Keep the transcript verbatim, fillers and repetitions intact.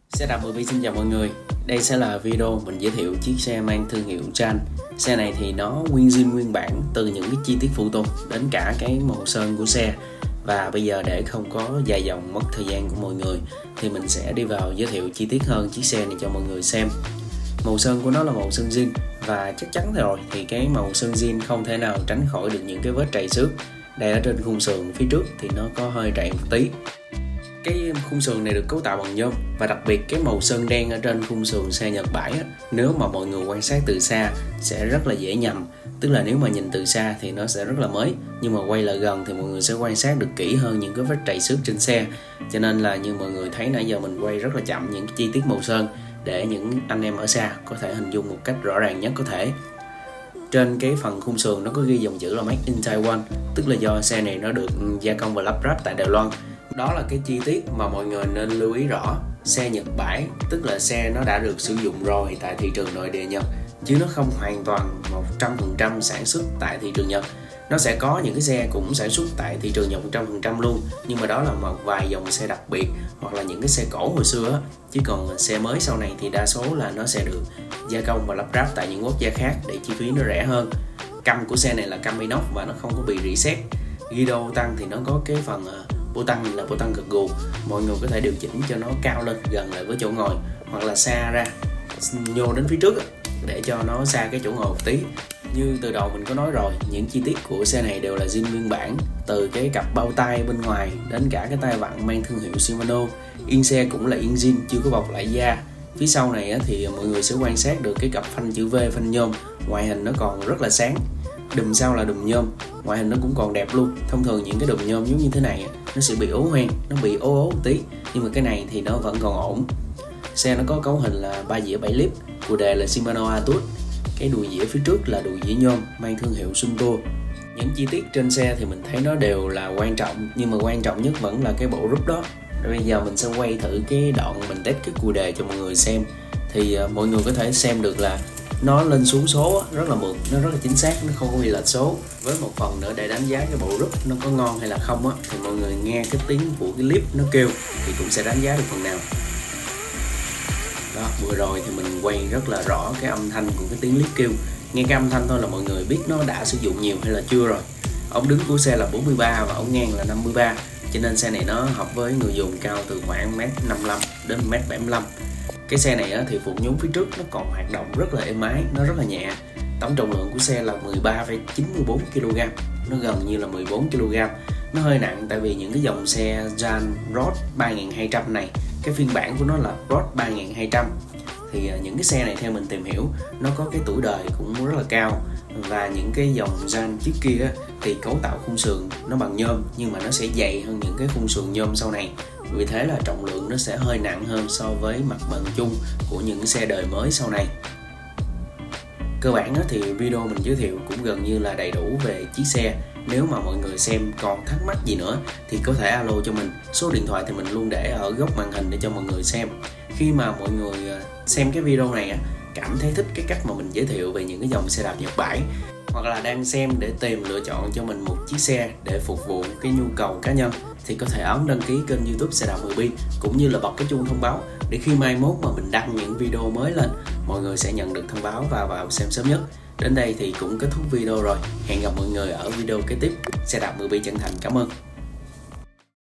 Xe đạp mười bi xin chào mọi người. Đây sẽ là video mình giới thiệu chiếc xe mang thương hiệu Jan. Xe này thì nó nguyên zin nguyên bản từ những cái chi tiết phụ tùng đến cả cái màu sơn của xe. Và bây giờ để không có dài dòng mất thời gian của mọi người thì mình sẽ đi vào giới thiệu chi tiết hơn chiếc xe này cho mọi người xem. Màu sơn của nó là màu sơn zin và chắc chắn rồi thì cái màu sơn zin không thể nào tránh khỏi được những cái vết trầy xước. Đây ở trên khung sườn phía trước thì nó có hơi trầy một tí. Cái khung sườn này được cấu tạo bằng nhôm và đặc biệt cái màu sơn đen ở trên khung sườn xe Nhật bãi á, nếu mà mọi người quan sát từ xa sẽ rất là dễ nhầm. Tức là nếu mà nhìn từ xa thì nó sẽ rất là mới, nhưng mà quay lại gần thì mọi người sẽ quan sát được kỹ hơn những cái vết trầy xước trên xe. Cho nên là như mọi người thấy nãy giờ mình quay rất là chậm những cái chi tiết màu sơn để những anh em ở xa có thể hình dung một cách rõ ràng nhất có thể. Trên cái phần khung sườn nó có ghi dòng chữ là Made in Taiwan, tức là do xe này nó được gia công và lắp ráp tại Đài Loan. Đó là cái chi tiết mà mọi người nên lưu ý rõ. Xe Nhật bãi tức là xe nó đã được sử dụng rồi tại thị trường nội địa Nhật, chứ nó không hoàn toàn một trăm phần trăm sản xuất tại thị trường Nhật. Nó sẽ có những cái xe cũng sản xuất tại thị trường Nhật một trăm phần trăm luôn, nhưng mà đó là một vài dòng xe đặc biệt hoặc là những cái xe cổ hồi xưa á. Chứ còn xe mới sau này thì đa số là nó sẽ được gia công và lắp ráp tại những quốc gia khác để chi phí nó rẻ hơn. Căm của xe này là căm inox và nó không có bị reset. Ghi đô tăng thì nó có cái phần bô tăng là bô tăng gật gù, mọi người có thể điều chỉnh cho nó cao lên gần lại với chỗ ngồi hoặc là xa ra, nhô đến phía trước để cho nó xa cái chỗ ngồi một tí. Như từ đầu mình có nói rồi, những chi tiết của xe này đều là zin nguyên bản, từ cái cặp bao tay bên ngoài đến cả cái tay vặn mang thương hiệu Shimano. Yên xe cũng là yên zin, chưa có bọc lại da. Phía sau này thì mọi người sẽ quan sát được cái cặp phanh chữ V, phanh nhôm, ngoại hình nó còn rất là sáng. Đùm sau là đùm nhôm, ngoại hình nó cũng còn đẹp luôn. Thông thường những cái đùm nhôm giống như thế này nó sẽ bị ố hoen, nó bị ố ố một tí, nhưng mà cái này thì nó vẫn còn ổn. Xe nó có cấu hình là ba dĩa bảy lip, phụ đề là Shimano Atus. Cái đùi dĩa phía trước là đùi dĩa nhôm mang thương hiệu Sunto. Những chi tiết trên xe thì mình thấy nó đều là quan trọng, nhưng mà quan trọng nhất vẫn là cái bộ rúp đó. Bây giờ mình sẽ quay thử cái đoạn mình test cái cùi đề cho mọi người xem. Thì uh, mọi người có thể xem được là nó lên xuống số rất là mượt, nó rất là chính xác, nó không có bị lệch số. Với một phần nữa để đánh giá cái bộ rúp nó có ngon hay là không á, thì mọi người nghe cái tiếng của cái clip nó kêu thì cũng sẽ đánh giá được phần nào. Đó, vừa rồi thì mình quay rất là rõ cái âm thanh của cái tiếng clip kêu. Nghe cái âm thanh thôi là mọi người biết nó đã sử dụng nhiều hay là chưa rồi. Ống đứng của xe là bốn mươi ba và ống ngang là năm mươi ba, cho nên xe này nó hợp với người dùng cao từ khoảng mét năm mươi lăm đến mét bảy mươi lăm. Cái xe này thì phụ nhún phía trước nó còn hoạt động rất là êm ái, nó rất là nhẹ. Tổng trọng lượng của xe là mười ba phẩy chín mươi bốn ki lô gam, nó gần như là mười bốn ki lô gam. Nó hơi nặng tại vì những cái dòng xe Jan Road ba nghìn hai trăm này, cái phiên bản của nó là Road ba nghìn hai trăm. Thì những cái xe này theo mình tìm hiểu nó có cái tuổi đời cũng rất là cao. Và những cái dòng Jan trước kia á, thì cấu tạo khung sườn nó bằng nhôm nhưng mà nó sẽ dày hơn những cái khung sườn nhôm sau này. Vì thế là trọng lượng nó sẽ hơi nặng hơn so với mặt bằng chung của những cái xe đời mới sau này. Cơ bản thì video mình giới thiệu cũng gần như là đầy đủ về chiếc xe. Nếu mà mọi người xem còn thắc mắc gì nữa thì có thể alo cho mình. Số điện thoại thì mình luôn để ở góc màn hình để cho mọi người xem. Khi mà mọi người xem cái video này cảm thấy thích cái cách mà mình giới thiệu về những cái dòng xe đạp Nhật bãi, hoặc là đang xem để tìm lựa chọn cho mình một chiếc xe để phục vụ cái nhu cầu cá nhân, thì có thể ấn đăng ký kênh YouTube Xe Đạp mười bi cũng như là bật cái chuông thông báo để khi mai mốt mà mình đăng những video mới lên, mọi người sẽ nhận được thông báo và vào xem sớm nhất. Đến đây thì cũng kết thúc video rồi. Hẹn gặp mọi người ở video kế tiếp. Xe Đạp mười bi chân thành cảm ơn.